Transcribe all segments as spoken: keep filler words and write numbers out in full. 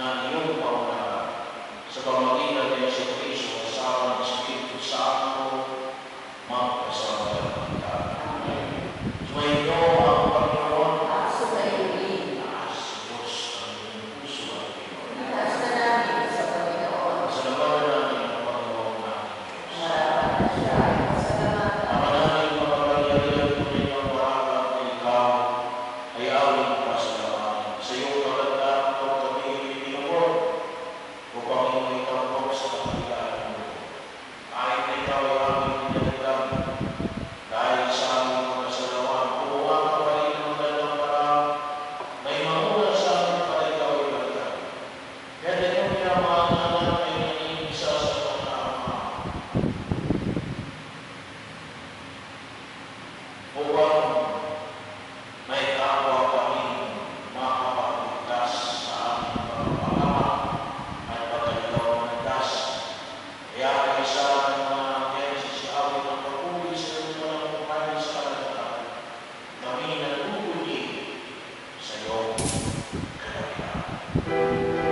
na iyong paunahan sa pamagitan ng Yesu Kristo kasama ng Espiritu Santo magkasama kita. Sumainyo ang Panginoon at sumainyo taas sa Diyos ang inyong puso at Panginoon. Itaas na namin sa Panginoon. Salamat natin ang Panginoon natin Diyos. Marapat siya ay masalamatan. Ama namin makapangyarihan po ninyo ang parapat na ikaw ay awing pasalamatin. Sa iyong magandang ito kami ibinubot upang iyong itampok sa kapilaan mo. Kahit na ikaw ay aming pinagdang dahil sa aming mga salawan, kumuha ka pa rin ng gandang parang may mamuna sa amin para ikaw ay bagay. Kaya din yung pinamahalan ay naniisa sa pagkaama upang may kapwa kami makapagligtas sa aming pagpapakama at pagkaligaw ng das. Kaya ay isa ng mga nangyari sa siawin ng pagpuli sa iyong walang kumpanya sa kalagatan. Kami nagpupuli sa iyong kalagatan.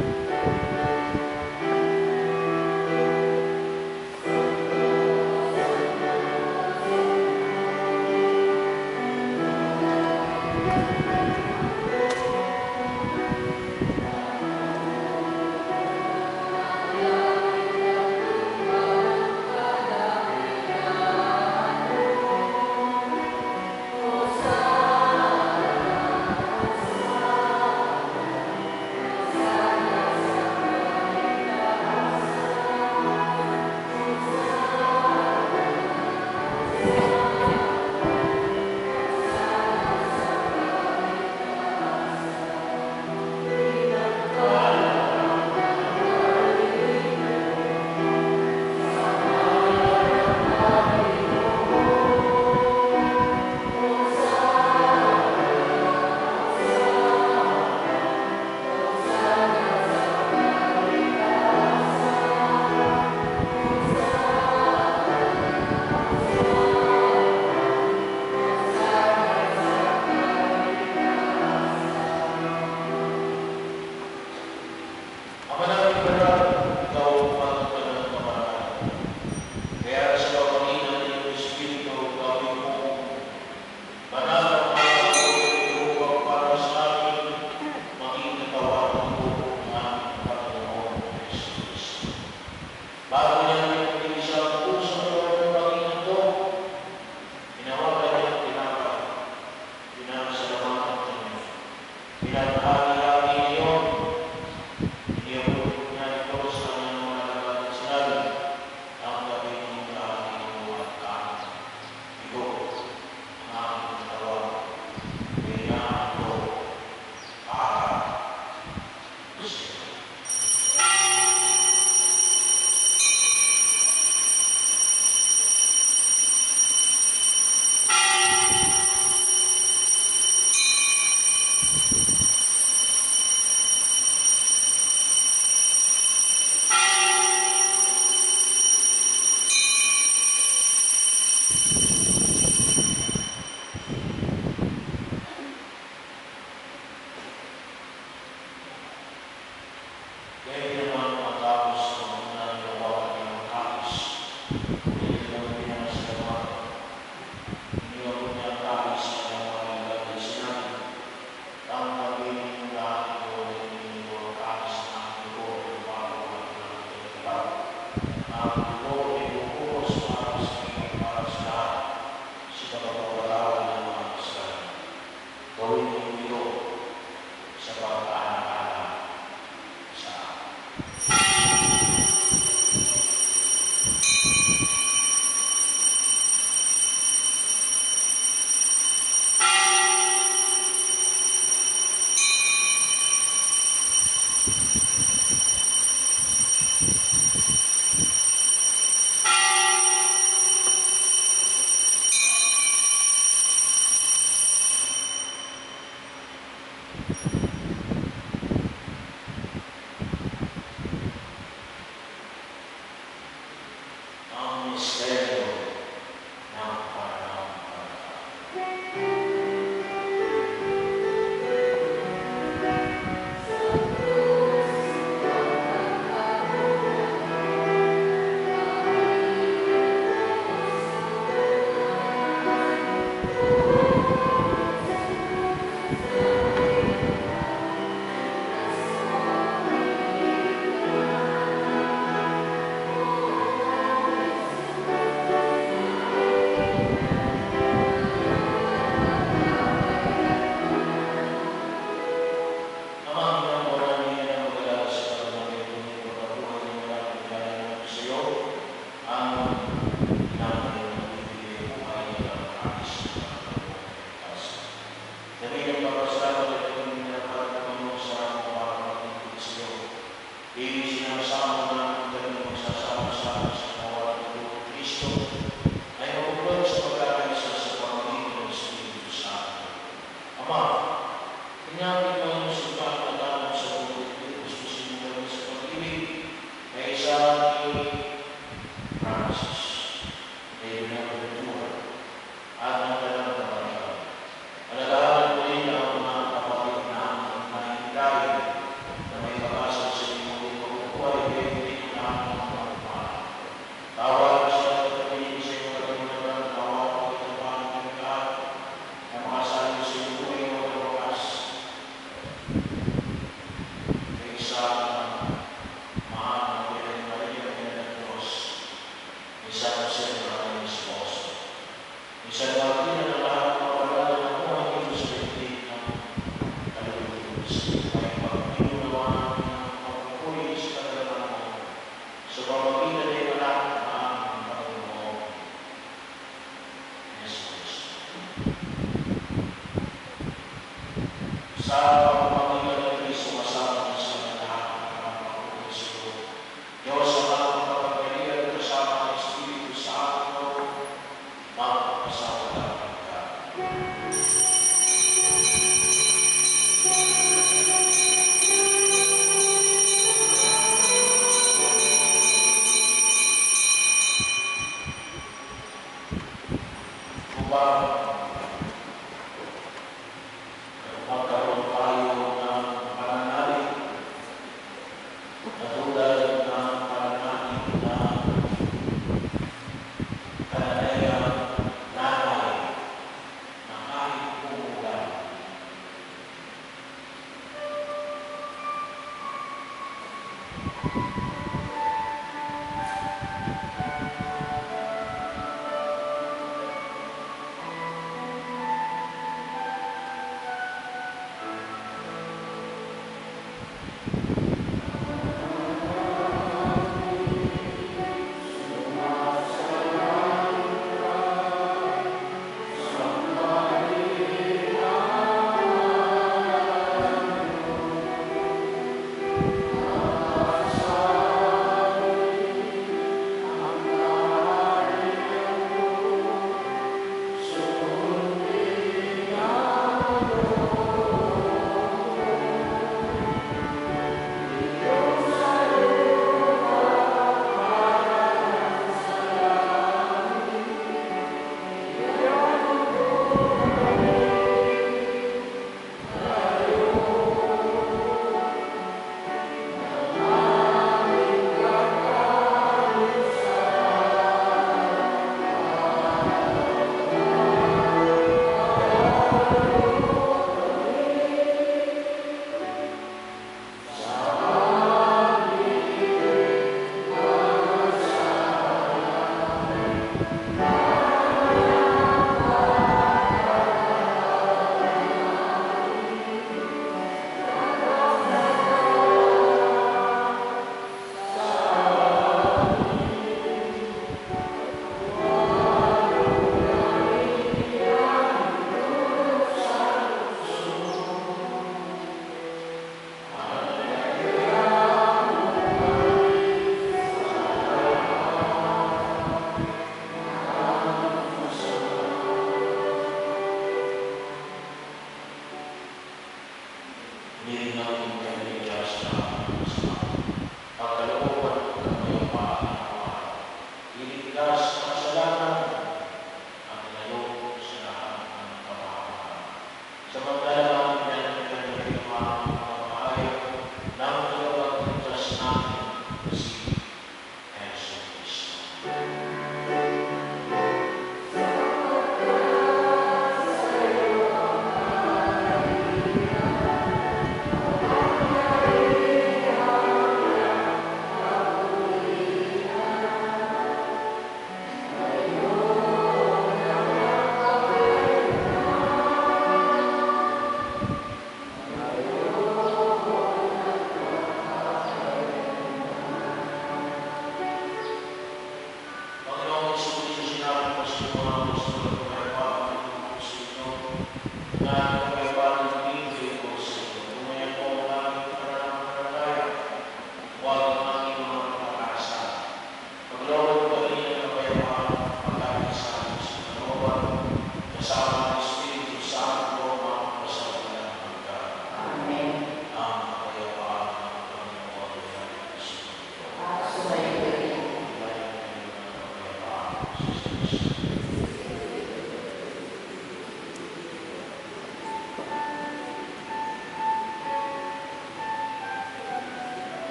Ama namin banal, ikaw ang pagkakas ng kapanalan. Kaya sa pamamagitan ng iyong Espiritu, gawin mo banal ang mga upang para sa amin maging natawaran mo ang aming Panginoon Yesu Kristo. Bago niya namin isang puso ng Panginoon ito, inawagan niya ang tinapay, pinasalamatan niya, pinagahali namin iyon. Gawin niyo ito sa pag-aalala sa akin.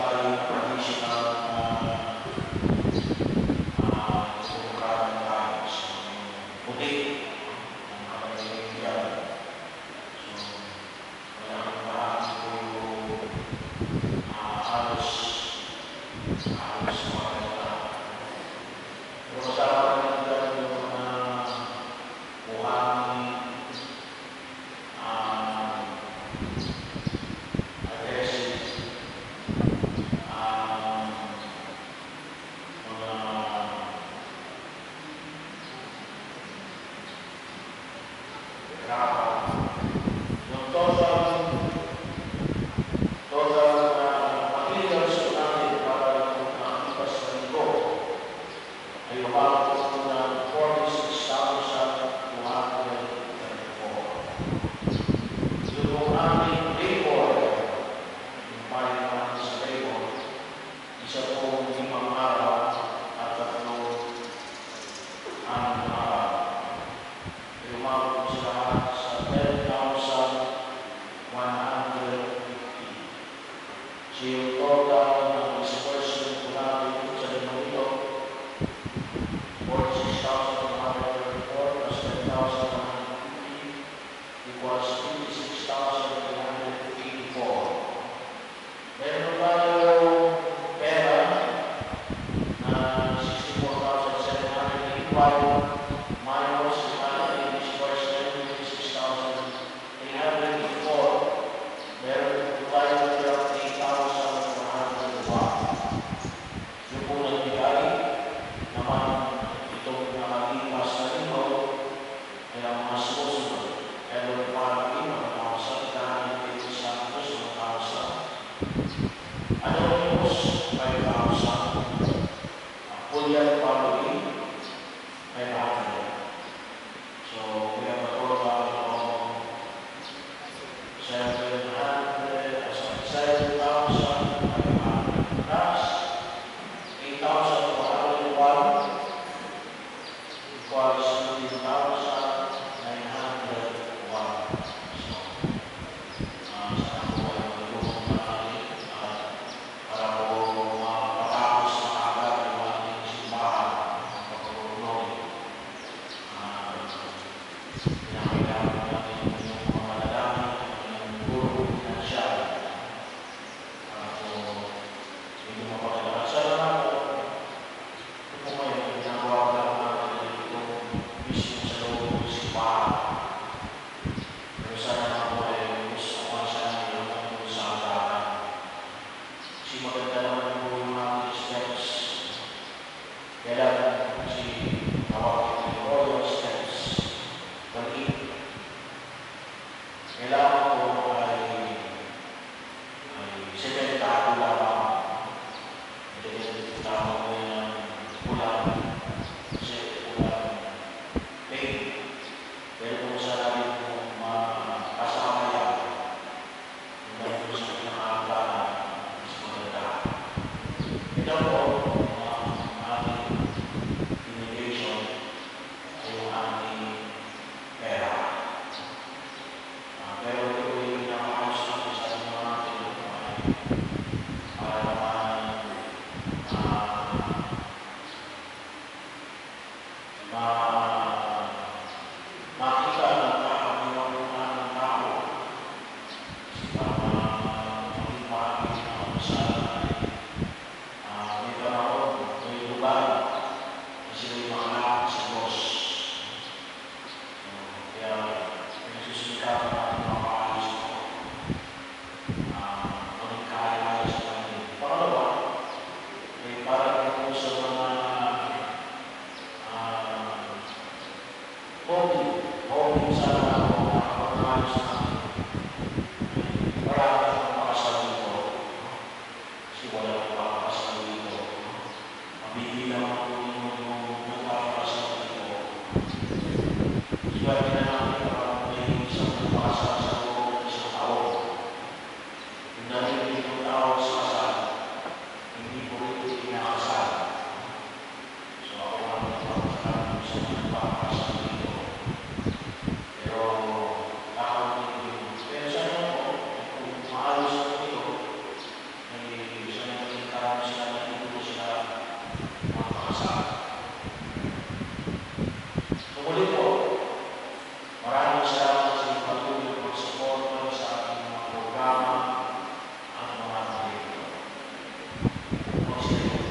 tayong traditional na uh, kumakaran tayo sa puti ang kapatid yan. So, wala kang paraan po yung uh, halos halos mga kanila. Pero kasama rin dyan yung mga buhangin, uh, aggressive, uh, mga rapat. Yung total, total na materials natin para yung nakipas na ito ay umabot ng forty-six thousand two hundred thirty-four. Yung aming labor, yung paling naman sa labor, isa pong limang araw at tatlong anong araw. Umabot sila sa ten thousand one hundred fifty. So yung total ng disbursement ko natin sa limang ito, forty-six thousand one hundred thirty-four plus ten thousand one hundred fifty equals fifty-six thousand eight hundred eighty-four. Meron tayong pera na sixty-four thousand seven hundred eighty-five minus the ating disbursement fifty-six thousand eight hundred eighty-four. Meron tayong eight thousand one hundred one. Yung po nagbigay naman itong nakalipas na linggo ay ang mga susunod. Meron pa rin ang thousand nine hundred Santos, one thousand. Anonymous, five thousand. Pulyan family, five hundred. So we have a total of seven hundred, sorry, seven thousand five hundred plus eight thousand four hundred one equals fifteen thousand nine hundred one. So, uh, sana po ay magulong na natin at para po mapatapos na agad ang ating simbahan ng pagpapulong. Uh, Pinakailangan natin yung mga manalangin, yung guru, financial. Para po hindi mapagalaman. Salamat po. Ito po ngayon, ginagawa ko lang natin ito mismo sa loob ng simbahan. Pero sana na po ay gusto ko sana yung mga sa atin. Kasi maganda naman po yung mga steps. Kailangan kasi tawagin yung royal steps. Balik. Kailangan po ay ay sementado lamang. Hindi tawag mo yung ulang. Kasi ulang paint. Pero kung saan natin kung makasama yan, hindi po sa pinakakala mas maganda. Ito po ang ating invitation sa yung ating pera. Uh, pero ito yung pinakaayos natin sa ating mga natin ay para naman uh, ma makita ng kakapiniwangan ng tao. Para maging maraming na sa uh, may panahon, may lugar na sila yung makalapit sa Diyos. So, kaya nagsusumikapan natin mga paalis ko. Uh, maging kahalaga sa kanila. Pangalawa, ay para po sa mga uh, hobby, hobby sana ako nakapag-alis natin. Marami akong makasal dito. Kasi wala akong makakasal dito. Mabibilang ako yung nagpapakasal dito. Swerte na namin parang may isang nagpakasal sa loob ng isang taon. Yung narinig yung tao sa kasal, hindi ko rin pinakasal. So ako lang nagpapakasal sa mga nagpapakasal dito. Pero nakakawin ko yun. Pero sana po, kung maayos ako ito, ay sana Magsinuwa.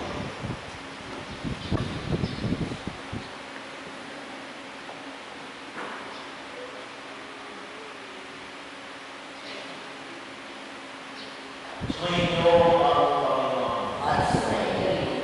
Sumainyo ang Panginoon. At sumainyo rin.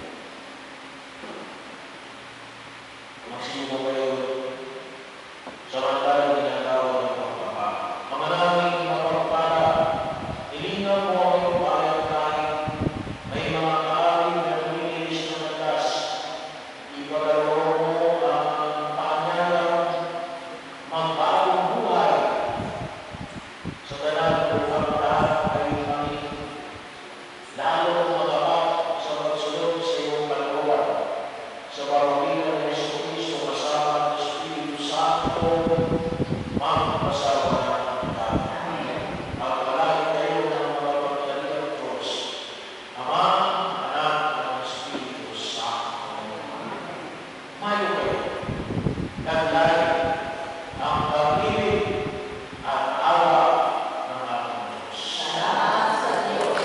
Magsinuwa kayo. Samantalang ginagawa ng pagpapa. Mga naming mapagpala, ilinaw mo ang iyong payag-kain. May mga kaaling na lumilis na matas. Ipagalaw mo ang panyalang magbagong buhay. Sa ganang buhay lahat ay kami lalo magapat sa pagsunod sa iyong kalooban. Sa pamamagitan ng Jesucristo kasama ng Espiritu Santo, magpasawa ng kita. Pagpalain kayo ng mga pagkalitan Diyos, Ama, Anak, at Espiritu Santo. Mayo kayo, naglayo ang pag-ibig at awa ng ating Diyos. Salamat sa Diyos.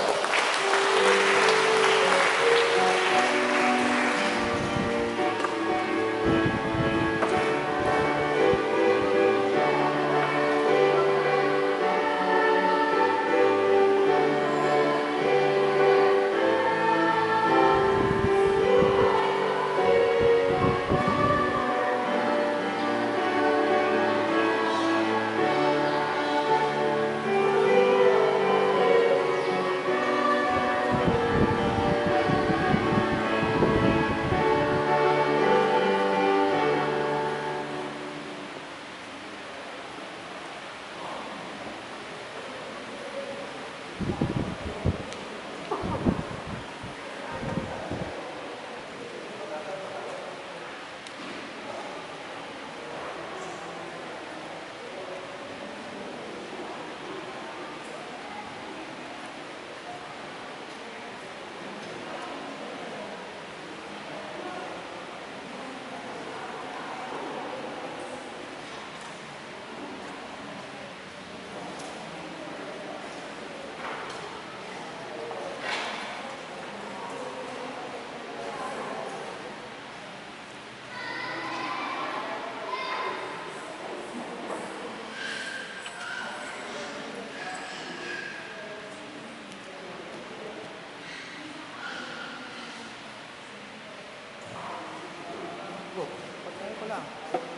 Go. Pagkain ko lang.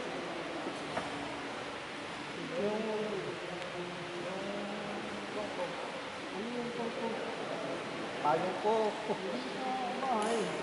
Yung... Yung... Kongkong. Ano yung kongkong? Payong ko. Ay.